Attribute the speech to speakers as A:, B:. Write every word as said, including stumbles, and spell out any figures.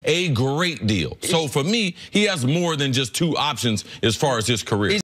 A: a great deal. So for me, he has more than just two options as far as his career.